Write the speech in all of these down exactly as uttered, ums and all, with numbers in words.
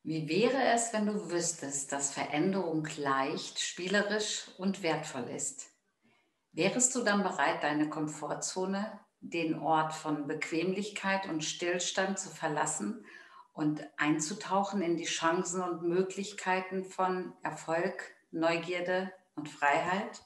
Wie wäre es, wenn du wüsstest, dass Veränderung leicht, spielerisch und wertvoll ist? Wärest du dann bereit, deine Komfortzone, den Ort von Bequemlichkeit und Stillstand zu verlassen und einzutauchen in die Chancen und Möglichkeiten von Erfolg, Neugierde und Freiheit?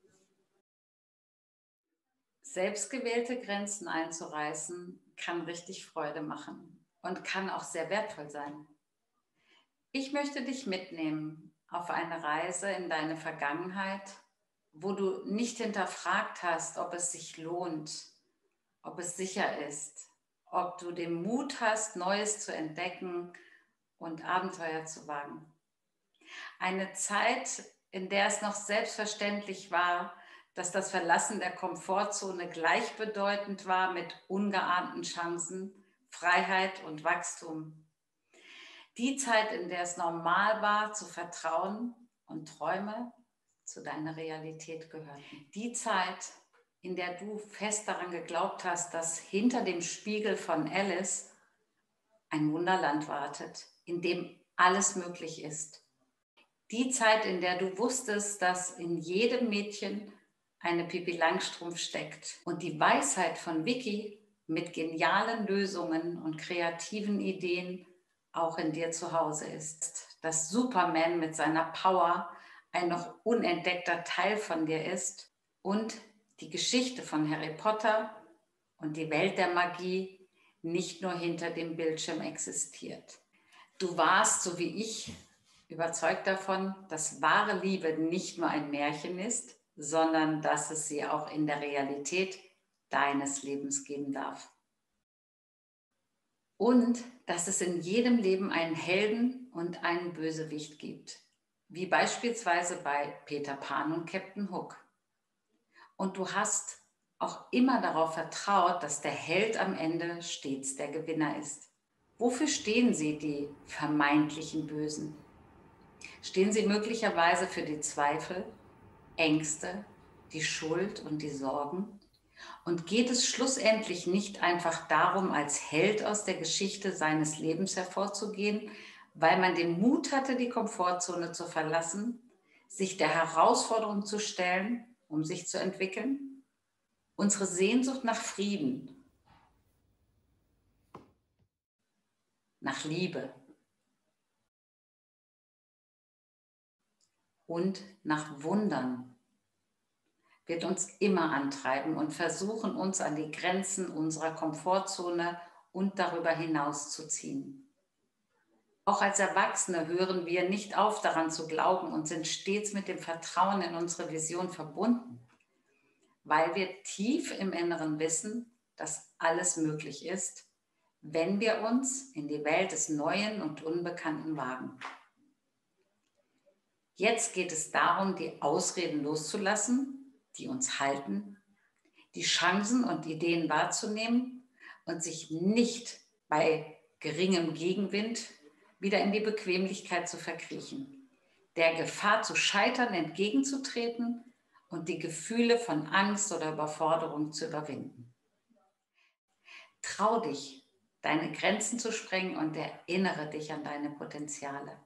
Selbstgewählte Grenzen einzureißen kann richtig Freude machen und kann auch sehr wertvoll sein. Ich möchte dich mitnehmen auf eine Reise in deine Vergangenheit, wo du nicht hinterfragt hast, ob es sich lohnt, ob es sicher ist, ob du den Mut hast, Neues zu entdecken und Abenteuer zu wagen. Eine Zeit, in der es noch selbstverständlich war, dass das Verlassen der Komfortzone gleichbedeutend war mit ungeahnten Chancen, Freiheit und Wachstum. Die Zeit, in der es normal war, zu vertrauen und Träume zu deiner Realität gehörten. Die Zeit, in der du fest daran geglaubt hast, dass hinter dem Spiegel von Alice ein Wunderland wartet, in dem alles möglich ist. Die Zeit, in der du wusstest, dass in jedem Mädchen eine Pippi Langstrumpf steckt und die Weisheit von Vicky mit genialen Lösungen und kreativen Ideen auch in dir zu Hause ist. Dass Superman mit seiner Power ein noch unentdeckter Teil von dir ist und die Geschichte von Harry Potter und die Welt der Magie nicht nur hinter dem Bildschirm existiert. Du warst, so wie ich, überzeugt davon, dass wahre Liebe nicht nur ein Märchen ist, sondern dass es sie auch in der Realität deines Lebens geben darf. Und dass es in jedem Leben einen Helden und einen Bösewicht gibt, wie beispielsweise bei Peter Pan und Captain Hook. Und du hast auch immer darauf vertraut, dass der Held am Ende stets der Gewinner ist. Wofür stehen sie, die vermeintlichen Bösen? Stehen sie möglicherweise für die Zweifel, Ängste, die Schuld und die Sorgen? Und geht es schlussendlich nicht einfach darum, als Held aus der Geschichte seines Lebens hervorzugehen, weil man den Mut hatte, die Komfortzone zu verlassen, sich der Herausforderung zu stellen, um sich zu entwickeln? Unsere Sehnsucht nach Frieden, nach Liebe und nach Wundern wird uns immer antreiben und versuchen, uns an die Grenzen unserer Komfortzone und darüber hinaus zu ziehen. Auch als Erwachsene hören wir nicht auf, daran zu glauben und sind stets mit dem Vertrauen in unsere Vision verbunden, weil wir tief im Inneren wissen, dass alles möglich ist, wenn wir uns in die Welt des Neuen und Unbekannten wagen. Jetzt geht es darum, die Ausreden loszulassen, die uns halten, die Chancen und Ideen wahrzunehmen und sich nicht bei geringem Gegenwind wieder in die Bequemlichkeit zu verkriechen, der Gefahr zu scheitern entgegenzutreten und die Gefühle von Angst oder Überforderung zu überwinden. Trau dich, deine Grenzen zu sprengen und erinnere dich an deine Potenziale.